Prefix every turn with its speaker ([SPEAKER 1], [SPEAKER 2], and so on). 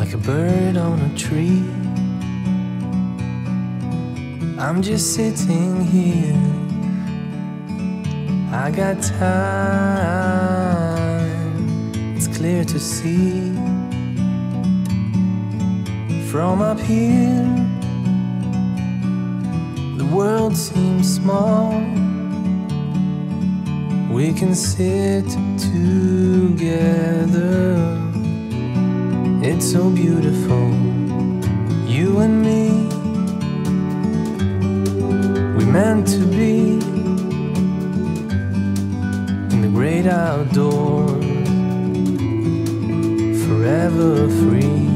[SPEAKER 1] like a bird on a tree. I'm just sitting here, I got time, it's clear to see. From up here, the world seems small. We can sit together, it's so beautiful, you and me. We meant to be in the great outdoors, forever free.